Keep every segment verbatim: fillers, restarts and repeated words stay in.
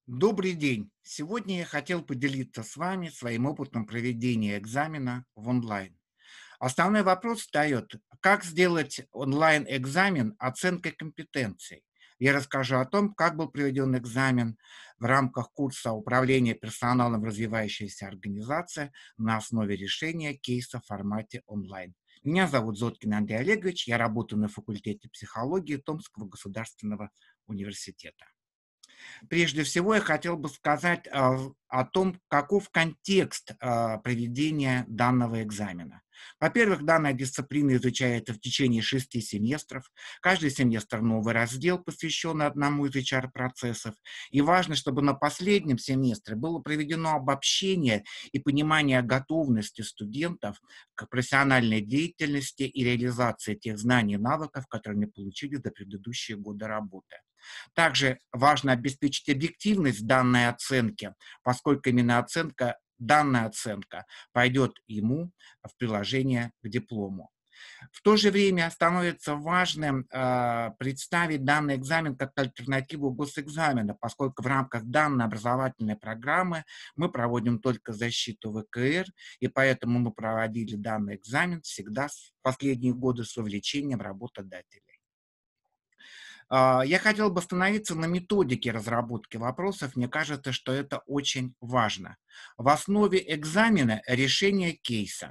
Добрый день! Сегодня я хотел поделиться с вами своим опытом проведения экзамена в онлайн. Основной вопрос встает: как сделать онлайн-экзамен оценкой компетенций? Я расскажу о том, как был проведен экзамен в рамках курса управления персоналом в развивающейся организации на основе решения кейса в формате онлайн. Меня зовут Зоткин Андрей Олегович, я работаю на факультете психологии Томского государственного университета. Прежде всего, я хотел бы сказать а, в- о том, каков контекст а, проведения данного экзамена. Во-первых, данная дисциплина изучается в течение шести семестров. Каждый семестр новый раздел, посвященный одному из H R-процессов. И важно, чтобы на последнем семестре было проведено обобщение и понимание готовности студентов к профессиональной деятельности и реализации тех знаний и навыков, которые они получили за предыдущие годы работы. Также важно обеспечить объективность данной оценки, поскольку именно оценка, данная оценка пойдет ему в приложение к диплому. В то же время становится важным э, представить данный экзамен как альтернативу госэкзамена, поскольку в рамках данной образовательной программы мы проводим только защиту В К Р, и поэтому мы проводили данный экзамен всегда в последние годы с вовлечением работодателей. А, Я хотел бы остановиться на методике разработки вопросов. Мне кажется, что это очень важно. В основе экзамена решение кейса.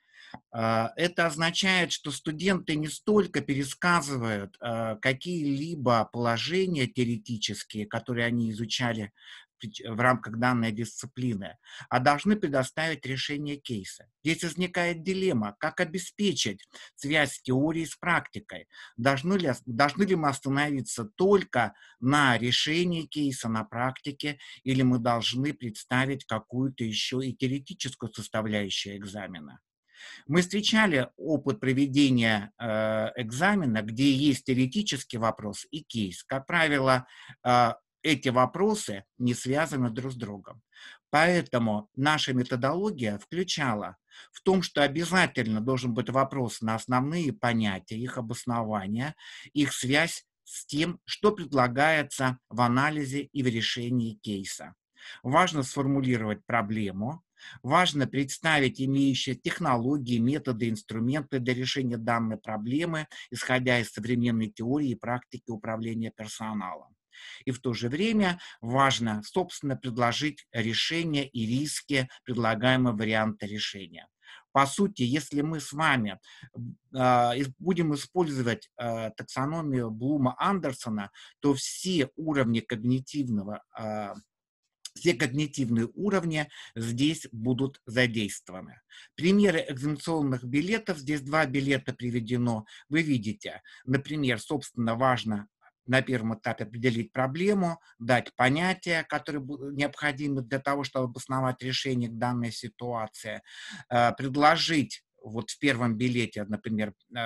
А, Это означает, что студенты не столько пересказывают а, какие-либо положения теоретические, которые они изучали в теч- в рамках данной дисциплины, а должны предоставить решение кейса. Здесь возникает дилемма, как обеспечить связь теории с практикой. Должны ли, ос- должны ли мы остановиться только на решении кейса, на практике, или мы должны представить какую-то еще и теоретическую составляющую экзамена. Мы встречали опыт проведения э, экзамена, где есть теоретический вопрос и кейс. Как правило, э, эти вопросы не связаны друг с другом. Поэтому наша методология включала в том, что обязательно должен быть вопрос на основные понятия, их обоснование, их связь с тем, что предлагается в анализе и в решении кейса. Важно сформулировать проблему, важно представить имеющие технологии, методы, инструменты для решения данной проблемы, исходя из современной теории и практики управления персоналом. И в то же время важно, собственно, предложить решение и риски предлагаемого варианта решения. По сути, если мы с вами э, будем использовать э, таксономию Блума-Андерсона, то все уровни когнитивного э, все когнитивные уровни здесь будут задействованы. Примеры экзаменационных билетов, здесь два билета приведено, вы видите. Например, собственно, важно на первом этапе определить проблему, дать понятия, которые необходимы для того, чтобы обосновать решение к данной ситуации, э, предложить вот в первом билете, например, э,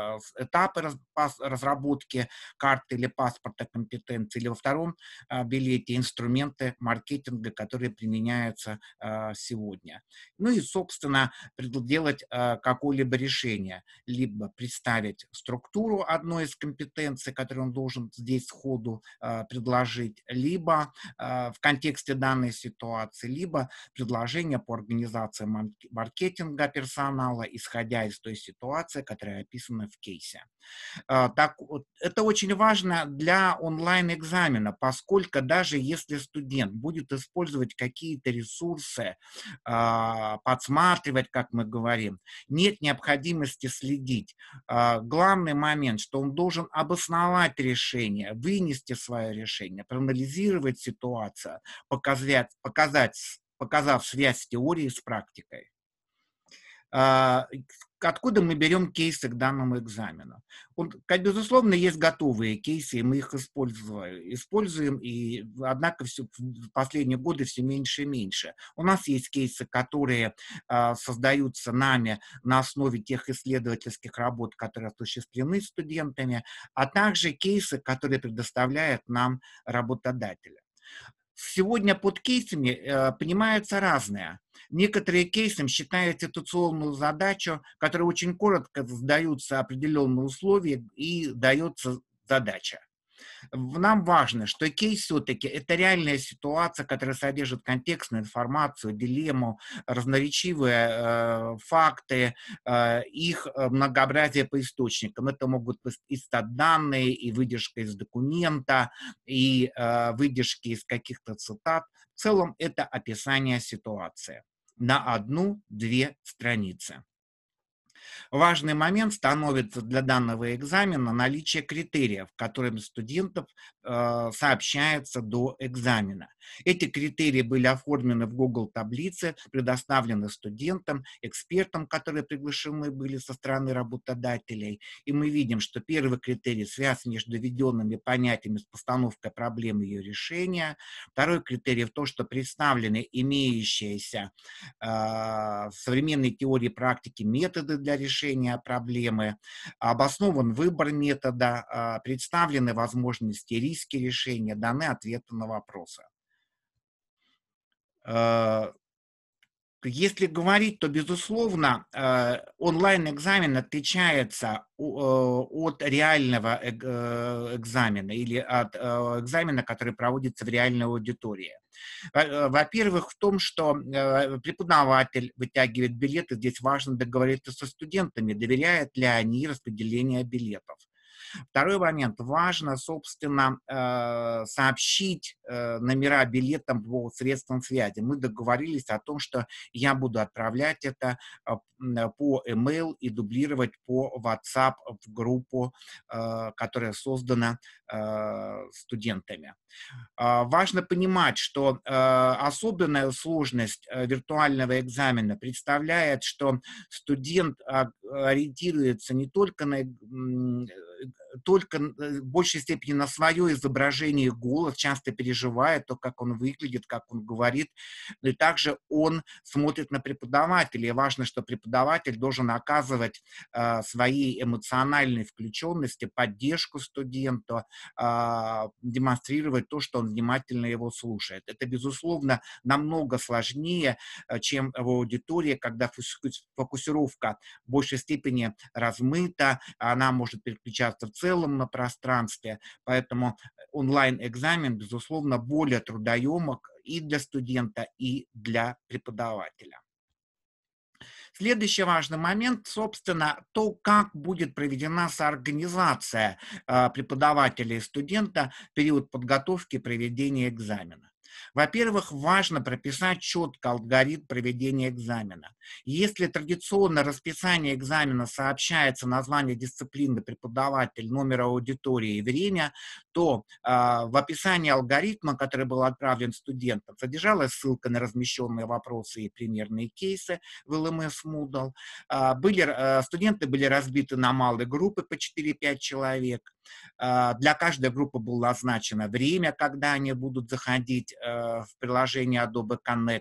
этапы раз, пас, разработки карты или паспорта компетенции, или во втором а, билете инструменты маркетинга, которые применяются а, сегодня. Ну и, собственно, делать а, какое-либо решение, либо представить структуру одной из компетенций, которую он должен здесь сходу а, предложить, либо а, в контексте данной ситуации, либо предложение по организации маркетинга персонала, исходя из той ситуации, которая описана в кейсе. А, так вот, это очень важно для онлайн-экзамена, поскольку даже если студент будет использовать какие-то ресурсы, а, подсматривать, как мы говорим, нет необходимости следить. А, Главный момент, что он должен обосновать решение, вынести свое решение, проанализировать ситуацию, показать, показать, показав связь теории с практикой. А, Откуда мы берем кейсы к данному экзамену? Вот, как безусловно, есть готовые кейсы, и мы их используем, используем и, однако, все, в последние годы все меньше и меньше. У нас есть кейсы, которые а, создаются нами на основе тех исследовательских работ, которые осуществлены студентами, а также кейсы, которые предоставляет нам работодатель. Сегодня под кейсами э, понимается разное. Некоторые кейсами считают ситуационную задачу, которая очень коротко задаются определенные условия и дается задача. В- Нам важно, что кейс все-таки это реальная ситуация, которая содержит контекстную информацию, дилемму, разноречивые э, факты, э, их э, многообразие по источникам. Это могут быть и стат-данные, и выдержка из документа, и э, выдержки из каких-то цитат. В целом это описание ситуации на одну-две страницы. Важный момент становится для данного экзамена наличие критериев, которыми студентов э, сообщается до экзамена. Эти критерии были оформлены в Google таблице, предоставлены студентам, экспертам, которые приглашены были со стороны работодателей. И мы видим, что первый критерий связан между доведенными понятиями с постановкой проблемы и ее решения. Второй критерий в том, что представлены имеющиеся э, в современной теории практики методы для решения проблемы, обоснован выбор метода, а, представлены возможности и риски решения, даны ответы на вопросы. Э, Если говорить, то, безусловно, э, онлайн-экзамен отличается у- э, от реального эг- э, экзамена или от э, экзамена, который проводится в реальной аудитории. Во- э, Во-первых, в том, что э, преподаватель вытягивает билеты, здесь важно договориться со студентами, доверяют ли они распределение билетов. Второй момент. Важно, собственно, э, сообщить э, номера билетов по средствам связи. Мы договорились о том, что я буду отправлять это э, м, по email и дублировать по WhatsApp в группу, э, которая создана э, студентами. А, Важно понимать, что э, особенная сложность э, виртуального экзамена представляет, что студент а, ориентируется не только на м, э, только э, в большей степени на свое изображение и голос, часто переживает то, как он выглядит, как он говорит, но и также он смотрит на преподавателя. И важно, что преподаватель должен оказывать э, своей эмоциональной включенности, поддержку студенту, а, демонстрировать то, что он внимательно его слушает. Это, безусловно, намного сложнее, э, чем в аудитории, когда фокусировка в большей степени размыта, она может переключаться в целом на пространстве, поэтому онлайн-экзамен, безусловно, более трудоемок и для студента, и для преподавателя. Следующий важный момент, собственно, то, как будет проведена соорганизация э, преподавателя и студента в период подготовки и проведения экзамена. Во-первых, важно прописать четко алгоритм проведения экзамена. Если традиционно расписание экзамена сообщается название дисциплины, преподаватель, номер аудитории и время, то э, в описании алгоритма, который был отправлен студентам, содержалась ссылка на размещенные вопросы и примерные кейсы в эл эм эс Moodle. А, Были, э, студенты были разбиты на малые группы по четыре-пять человек. А, Для каждой группы было назначено время, когда они будут заходить э, в приложение Adobe Connect.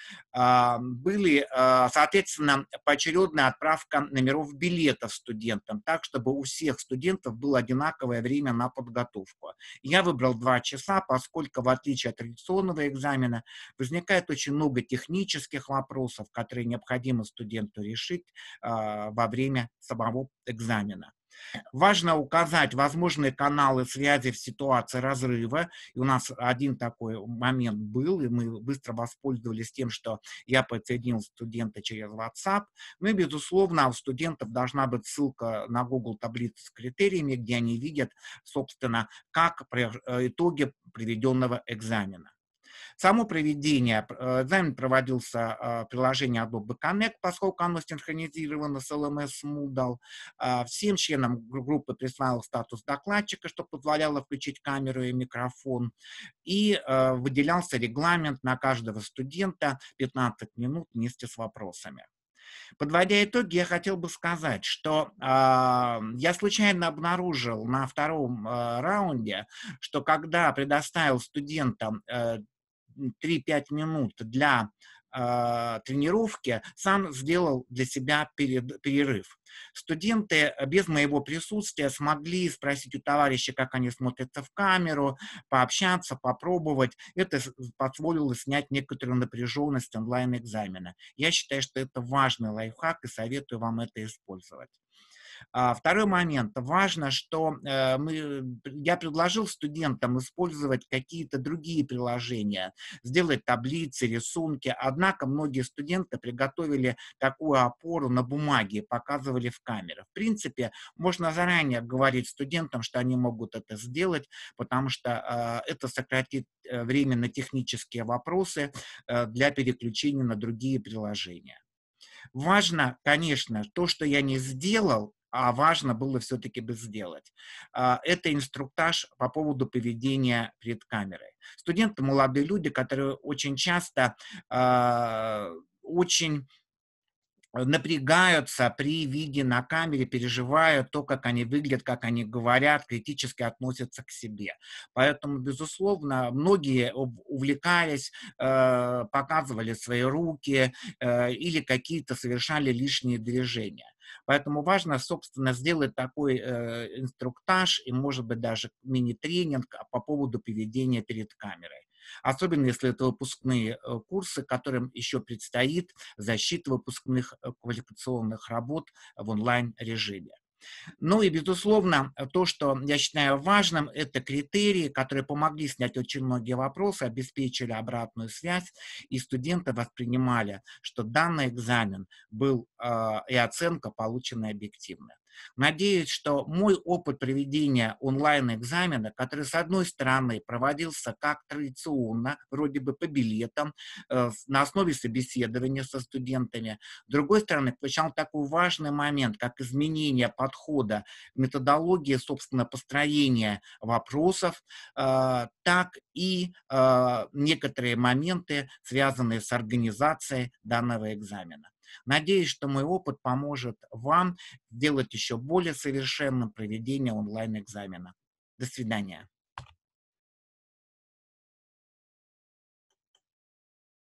А, Были, а, соответственно, поочередная отправка номеров билетов студентам, так, чтобы у всех студентов было одинаковое время на подготовку. Я выбрал два часа, поскольку, в отличие от традиционного экзамена, возникает очень много технических вопросов, которые необходимо студенту решить а, во время самого экзамена. Важно указать возможные каналы связи в ситуации разрыва. И у нас один такой момент был, и мы быстро воспользовались тем, что я подсоединил студента через WhatsApp. Ну и, безусловно, у студентов должна быть ссылка на Google таблицу с критериями, где они видят, собственно, как итоги проведенного экзамена. Само проведение, э, экзамен проводился в приложении Adobe Connect, поскольку оно синхронизировано с эл эм эс Moodle. А, Всем членам группы присваивал статус докладчика, что позволяло включить камеру и микрофон. И э, выделялся регламент на каждого студента пятнадцать минут вместе с вопросами. Подводя итоги, я хотел бы сказать, что э, я случайно обнаружил на втором э, раунде, что когда предоставил студентам э, три-пять минут для э, тренировки, сам сделал для себя перед, перерыв. Студенты без моего присутствия смогли спросить у товарища, как они смотрятся в камеру, пообщаться, попробовать. Это позволило снять некоторую напряженность онлайн-экзамена. Я считаю, что это важный лайфхак и советую вам это использовать. А, второй момент. Важно, что э, мы, я предложил студентам использовать какие-то другие приложения, сделать таблицы, рисунки. Однако многие студенты приготовили такую опору на бумаге, показывали в камеру. В принципе, можно заранее говорить студентам, что они могут это сделать, потому что э, это сократит э, время на технические вопросы э, для переключения на другие приложения. Важно, конечно, то, что я не сделал, а важно было все-таки бы сделать. А, Это инструктаж по поводу поведения перед камерой. Студенты, молодые люди, которые очень часто а, очень э, напрягаются при виде на камере, переживают то, как они выглядят, как они говорят, критически относятся к себе. Поэтому, безусловно, многие ов- увлекались, э, показывали свои руки э, или какие-то совершали лишние движения. Поэтому важно, собственно, сделать такой э, инструктаж и, может быть, даже мини-тренинг а, по поводу поведения перед камерой. Особенно если это выпускные э, курсы, которым еще предстоит защита выпускных э, квалификационных работ в онлайн-режиме. Ну и, безусловно, то, что я считаю важным, это критерии, которые помогли снять очень многие вопросы, обеспечили обратную связь, и студенты воспринимали, что данный экзамен был э, и оценка получена объективно. Надеюсь, что мой опыт проведения онлайн-экзамена, который, с одной стороны, проводился как традиционно, вроде бы по билетам, э, на основе собеседования со студентами, с другой стороны, включал такой важный момент, как изменение подхода, методологии, собственно, построения вопросов, э, так и э, некоторые моменты, связанные с организацией данного экзамена. Надеюсь, что мой опыт поможет вам сделать еще более совершенным проведение онлайн-экзамена. До свидания.